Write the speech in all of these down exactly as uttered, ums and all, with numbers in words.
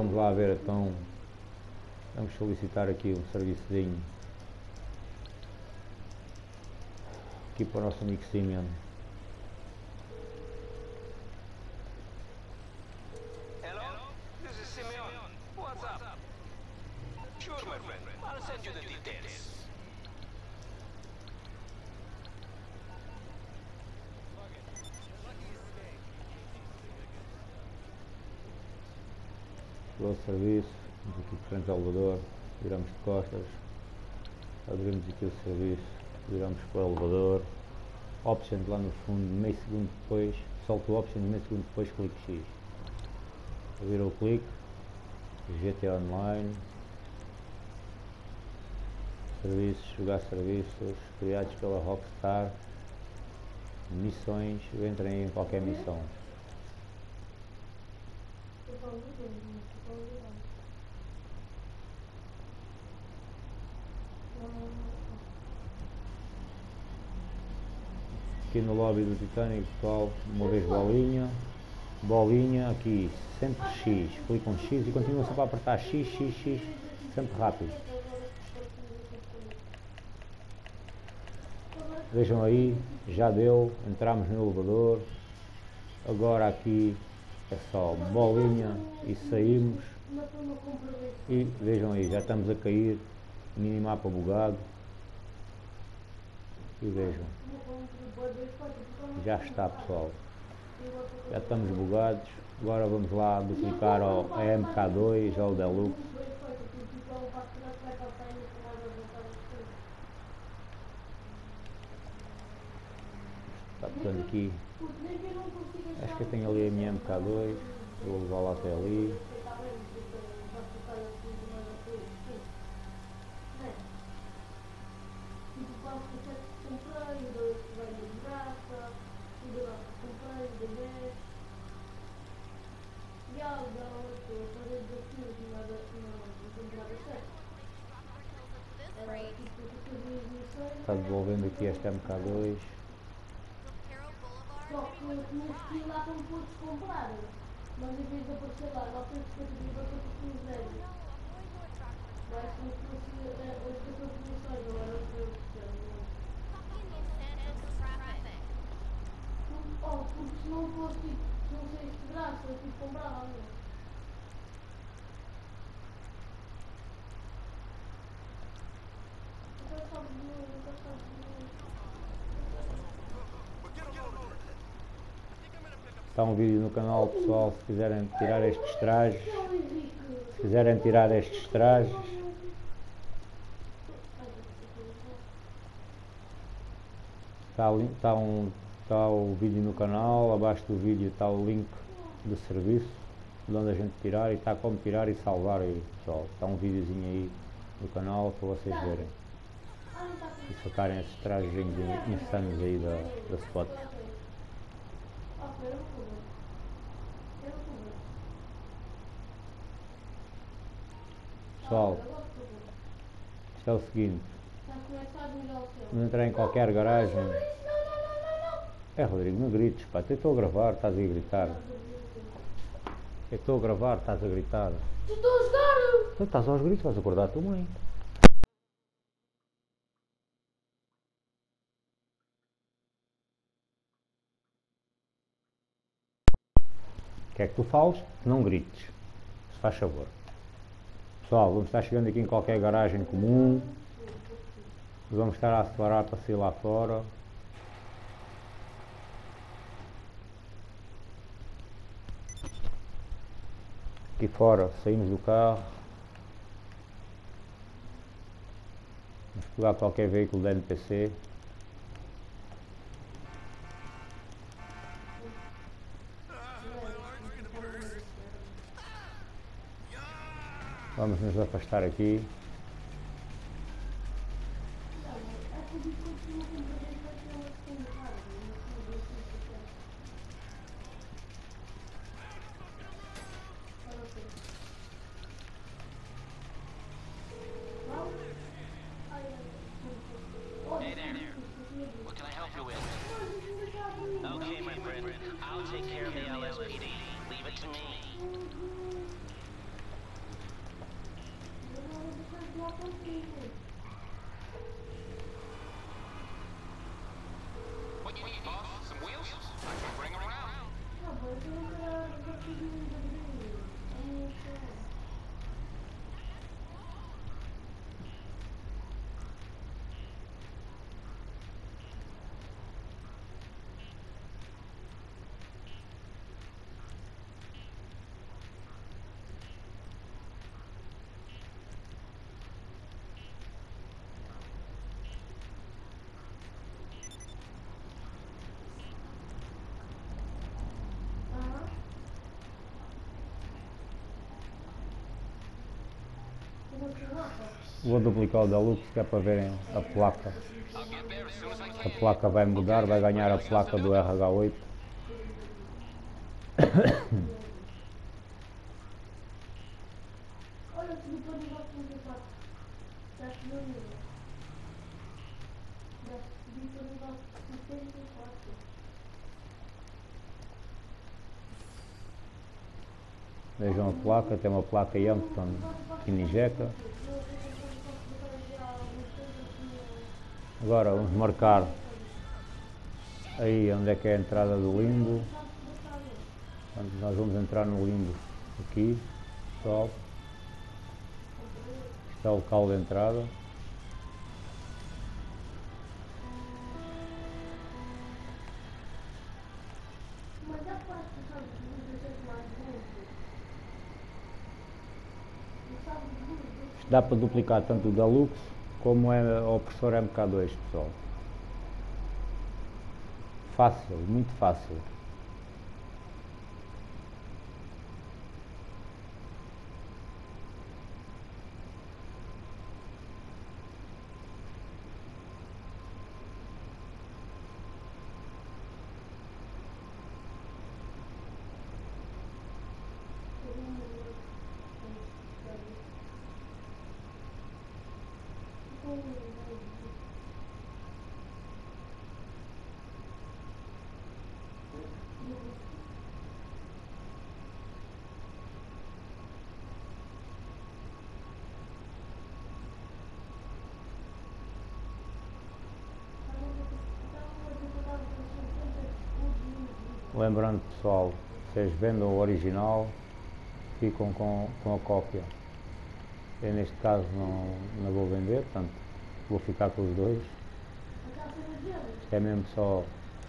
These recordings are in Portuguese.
vamos lá ver então. Vamos solicitar aqui um serviçozinho aqui para o nosso amigo Simeon. Hello, this is Simeon. What's up? Sure, my friend. I'll send you the details. Chegou o serviço, vamos aqui de frente ao elevador, viramos de costas, abrimos aqui o serviço, viramos para o elevador, option lá no fundo, meio segundo depois, solta o option, meio segundo depois clique X. Vira o clique, G T A Online, serviços, jogar serviços, criados pela Rockstar, missões, entrem em qualquer missão. Aqui no lobby do Titanic, pessoal, uma vez bolinha, bolinha, aqui, sempre X, clicam X e continuam sempre a apertar X, X, X, sempre rápido. Vejam aí, já deu, entramos no elevador, agora aqui é só bolinha e saímos, e vejam aí, já estamos a cair, minimapa bugado, e vejam, já está pessoal, já estamos bugados, agora vamos lá duplicar ao M K dois, ao Deluxe. Está portanto aqui, acho que eu tenho ali a minha M K dois, vou levá-la até ali. Está devolvendo aqui esta M K dois. Só que eu tinha que ir lá para me podes comprar, mas em vez de aparecer lá novecentos e cinquenta mil, apareceu um zero. Vai como se fosse as pessoas comissões, agora eu sei o que é. Oh, porque se não fosse tipo, não sei se de graça, eu tive que comprar lá mesmo. Eu quero só de dinheiro, eu quero só de dinheiro. Está um vídeo no canal pessoal, se quiserem tirar estes trajes, se quiserem tirar estes trajes, está, está, um, está o vídeo no canal, abaixo do vídeo está o link do serviço, de onde a gente tirar, e está como tirar e salvar aí pessoal, está um videozinho aí no canal para vocês verem e sacarem esses trajes insanos aí da, da Spot. Pessoal, isto é o seguinte, não entrar em qualquer garagem. É Rodrigo, não grites, pá, eu estou a gravar, estás a gritar. Eu estou a gravar, estás a gritar. Tu estás a jogar? Tu estás aos gritos, vais acordar a tua mãe. O que é que tu falas? Não grites, se faz favor. Pessoal, vamos estar chegando aqui em qualquer garagem comum, vamos estar a acelerar para sair lá fora. Aqui fora saímos do carro, vamos pegar qualquer veículo da N P C. Vamos nos afastar aqui. Hey there. What can I help you with? Okay, my friend. I'll take care of the L S P D. Leave it to me. contigo. What you need, boss? Some wheels? I can bring them around. Não, mas eu nunca já fiz um abrir. É isso. Aham. Como assim, Rafa? Vou duplicar o Deluxe que é para verem a placa. I'll get there as soon as I A can. placa vai mudar, vai ganhar a placa do R H oito. Olha, subi para o nível trinta e quatro. Já subiu o nível. Já subi para o nível setenta e quatro. Vejam a placa, tem uma placa Yankton Kinijeka. Agora vamos marcar aí onde é que é a entrada do limbo. Portanto, nós vamos entrar no limbo aqui, pessoal. Este é o local de entrada. Mas dá para passar os luzes mais longe? Não sabe de luzes? Isto dá para duplicar tanto o Deluxe como é o opressor M K dois, pessoal. Fácil, muito fácil. Lembrando, pessoal, vocês vendam o original, ficam com, com a cópia. Eu neste caso não, não vou vender, portanto vou ficar com os dois. Isto é mesmo só.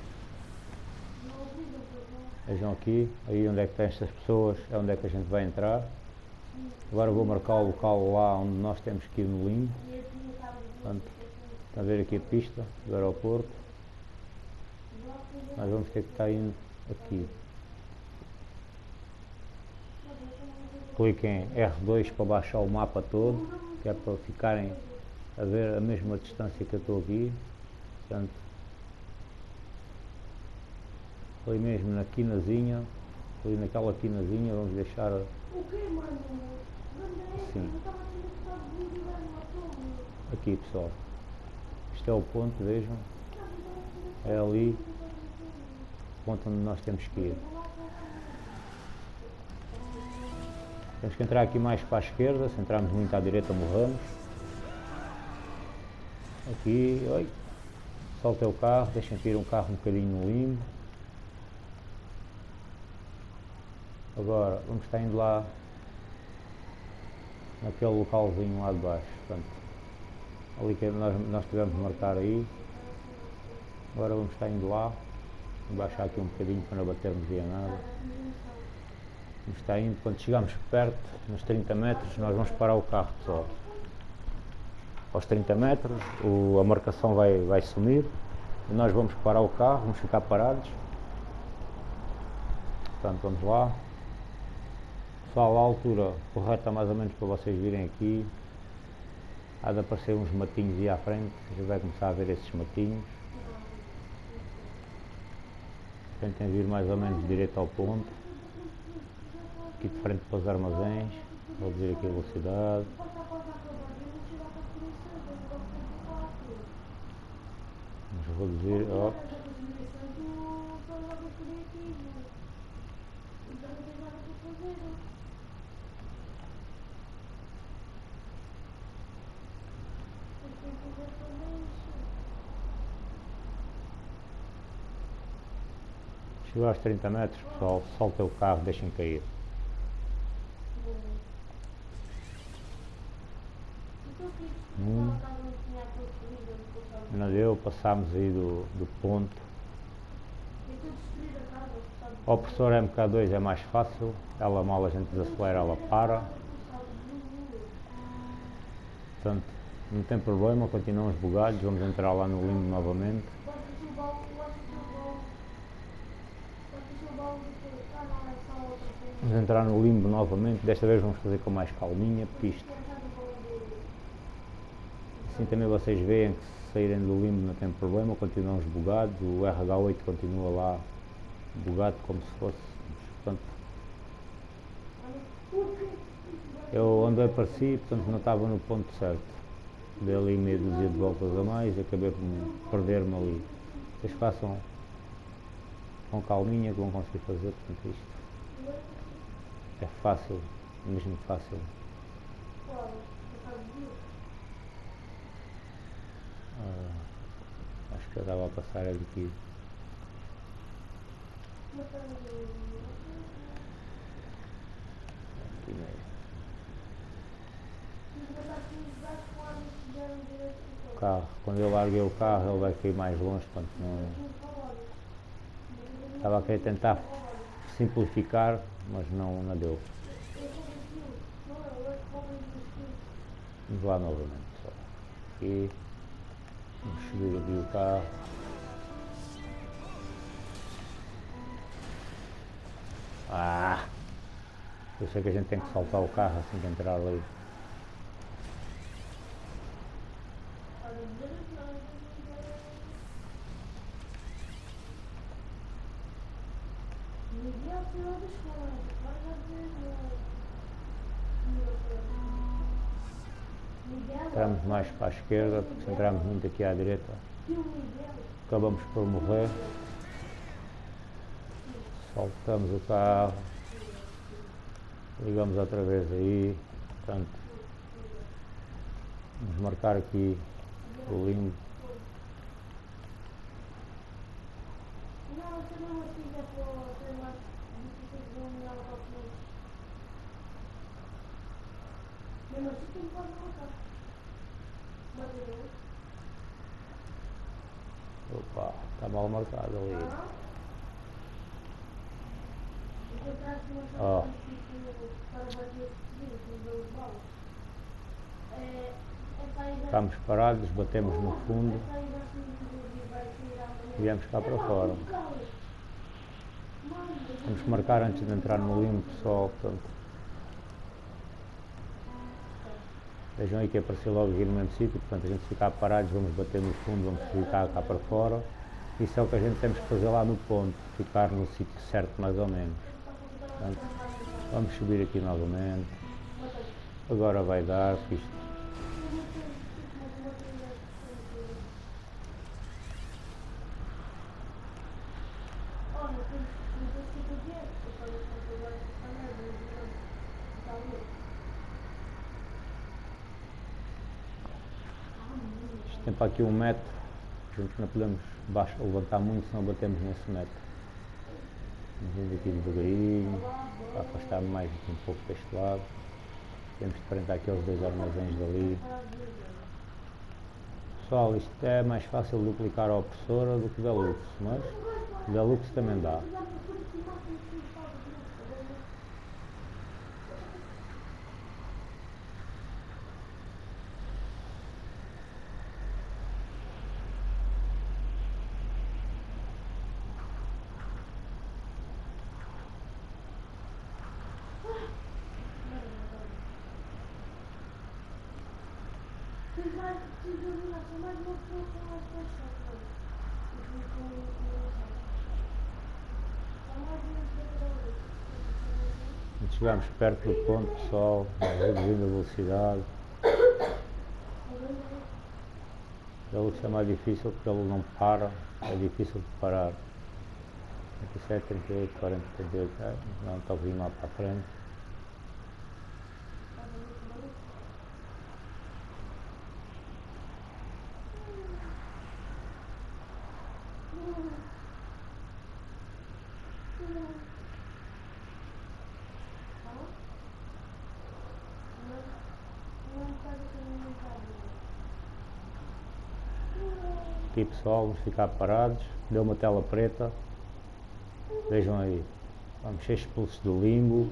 Vejam aqui, aí onde é que tem estas pessoas, é onde é que a gente vai entrar. Agora vou marcar o local lá onde nós temos que ir no limbo. Portanto, está a ver aqui a pista do aeroporto. Nós vamos ter que estar indo aqui. Cliquem em R dois para baixar o mapa todo, que é para ficarem a ver a mesma distância que eu estou aqui. Portanto, ali mesmo na quinazinha, ali naquela quinazinha, vamos deixar O quê, mano? assim. Eu estava sendo ocupado de vídeo lá no atum. Aqui, pessoal. Isto é o ponto, vejam. É ali o ponto onde nós temos que ir. Temos que entrar aqui mais para a esquerda, se entrarmos muito à direita morramos. Aqui, oi. Soltem o carro, deixem vir um carro um bocadinho no limbo. Agora, vamos estar indo lá, naquele localzinho lá de baixo. Portanto, ali que nós, nós tivemos de marcar aí. Agora vamos estar indo lá. Vou baixar aqui um bocadinho para não batermos em nada. Vamos estar indo, quando chegarmos perto, nos trinta metros, nós vamos parar o carro, pessoal. Aos trinta metros, o, a marcação vai, vai sumir. E nós vamos parar o carro, vamos ficar parados. Portanto, vamos lá. Pessoal, a altura correta mais ou menos para vocês virem aqui. Há de aparecer uns matinhos aí à frente, já vai começar a ver esses matinhos. Tentem vir mais ou menos direito ao ponto. Aqui de frente para os armazéns. Vou dizer aqui a velocidade. Vamos reduzir. Ó. Chegou aos trinta metros, pessoal, solta o carro, deixem cair. Hum. Não deu, passámos aí do, do ponto. A opressora M K dois é mais fácil, ela mal a gente desacelera, ela para. Portanto, não tem problema, continuamos bugados, vamos entrar lá no limbo novamente. Vamos entrar no limbo novamente, desta vez vamos fazer com mais calminha, porque isto... Assim também vocês veem que se saírem do limbo não tem problema, continuamos bugados, o R H oito continua lá bugado como se fosse, portanto... Eu andei para si, portanto não estava no ponto certo. Dei ali meia dúzia de voltas a mais e acabei por perder-me ali. Vocês façam com calminha que vão conseguir fazer, portanto isto é fácil, mesmo fácil. Ah, acho que já estava a passar aqui. Aqui mesmo. O carro, quando eu larguei o carro ele vai cair mais longe, portanto não... Estava a querer tentar simplificar, mas não, não deu. Vamos lá novamente, pessoal. Aqui, vamos subir aqui o carro. Ah! Eu sei que a gente tem que soltar o carro assim que entrar ali. Entramos mais para a esquerda, porque se entrarmos muito aqui à direita acabamos por morrer. Soltamos o carro, ligamos outra vez aí, portanto vamos marcar aqui o limbo. Opa, está mal marcado ali. Oh. Estamos parados, batemos no fundo e viemos cá para fora. Vamos marcar antes de entrar no limbo, pessoal, portanto. Vejam aí que apareceu logo aqui no mesmo sítio, portanto a gente ficar parados, vamos bater no fundo, vamos ficar cá para fora. Isso é o que a gente temos que fazer lá no ponto, ficar no sítio certo mais ou menos. Portanto, vamos subir aqui novamente. Agora vai dar, porque isto... Isto tem para aqui um metro, a gente não podemos baixo, levantar muito, senão batemos nesse metro. Vamos vindo aqui devagarinho, para afastar mais um pouco deste lado. Temos de frente àqueles dois armazéns dali. Pessoal, isto é mais fácil duplicar a opressora do que da Lux, mas da Lux também dá. Chegamos perto do ponto, pessoal, reduzindo a velocidade. A Lux é mais difícil porque ele não para, é difícil de parar. trinta e sete, trinta e oito, quarenta, trinta e oito, é, não está a vir lá para a frente. Aqui pessoal, vamos ficar parados, deu uma tela preta, vejam aí, vamos ser expulsos do limbo,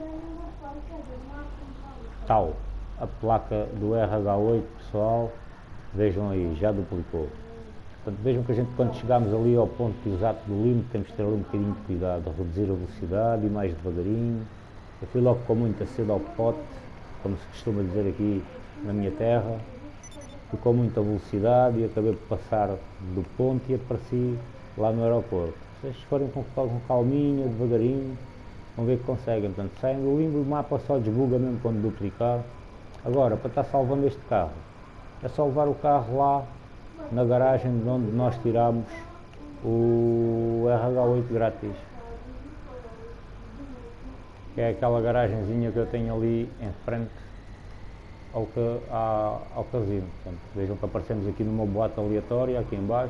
tal, a placa do R H oito pessoal, vejam aí, já duplicou. Portanto, vejam que a gente, quando chegarmos ali ao ponto exato do limbo, temos que ter ali um bocadinho de cuidado, reduzir a velocidade e mais devagarinho. Eu fui logo com muita sede ao pote, como se costuma dizer aqui na minha terra. Fui com muita velocidade e acabei por passar do ponto e apareci lá no aeroporto. Se vocês forem com, com calminha, devagarinho, vão ver que conseguem. Portanto, saem do limbo, o mapa só desbuga mesmo quando duplicar. Agora, para estar salvando este carro, é só levar o carro lá na garagem de onde nós tiramos o R H oito grátis, que é aquela garagenzinha que eu tenho ali em frente ao, ao, ao casino. Portanto, vejam que aparecemos aqui numa boate aleatória aqui em baixo.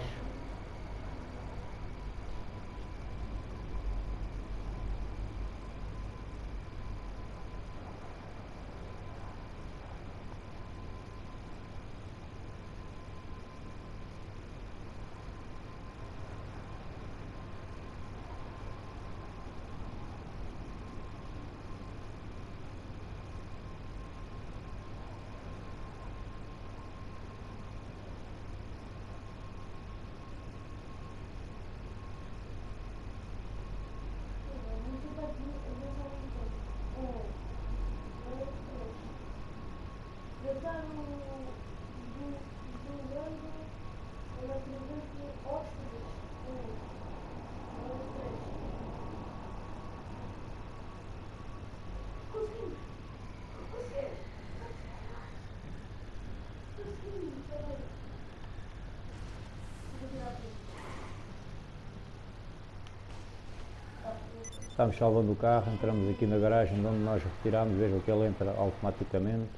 Estamos salvando o carro, entramos aqui na garagem de onde nós retiramos, vejam que ele entra automaticamente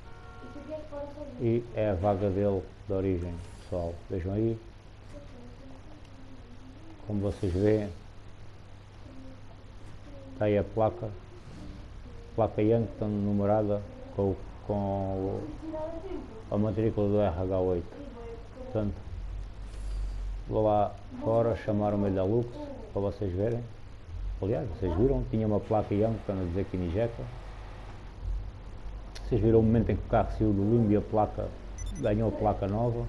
e é a vaga dele de origem, pessoal, vejam aí, como vocês veem, está aí a placa, placa Yankton numerada com, com a matrícula do R H oito, portanto, vou lá fora, chamaram-me da Lux para vocês verem. Aliás, vocês viram, tinha uma placa Yankton a dizer que injeta. Vocês viram o momento em que o carro saiu do limbo e a placa ganhou a placa nova.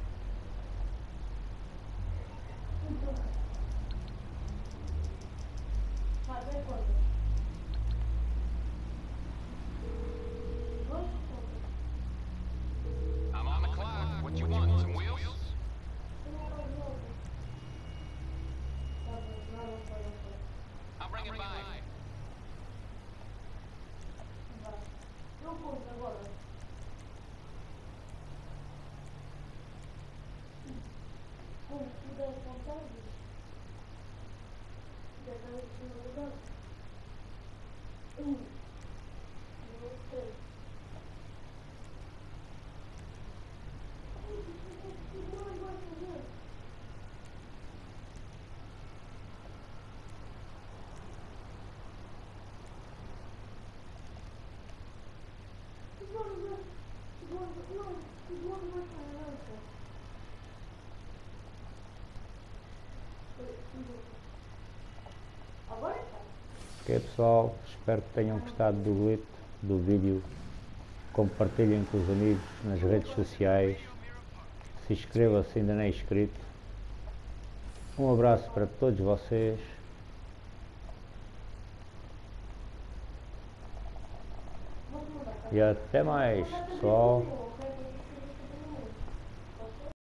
Ok pessoal, espero que tenham gostado do glitch, do vídeo, compartilhem com os amigos nas redes sociais, se inscrevam se ainda não é inscrito. Um abraço para todos vocês. E até mais, pessoal.